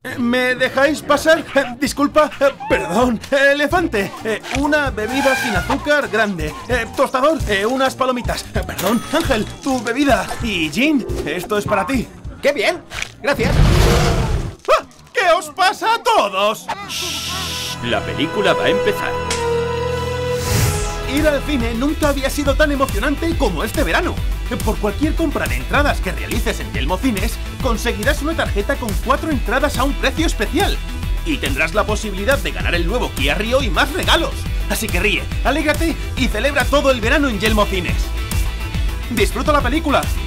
¿Me dejáis pasar? Disculpa, perdón. Elefante, una bebida sin azúcar grande. Tostador, unas palomitas. Perdón, Ángel, tu bebida. Y Jean, esto es para ti. ¡Qué bien! Gracias. ¡Ah! ¿Qué os pasa a todos? La película va a empezar. Ir al cine nunca había sido tan emocionante como este verano. Por cualquier compra de entradas que realices en Yelmo Cines, conseguirás una tarjeta con 4 entradas a un precio especial. Y tendrás la posibilidad de ganar el nuevo Kia Rio y más regalos. Así que ríe, alégrate y celebra todo el verano en Yelmo Cines. ¡Disfruta la película!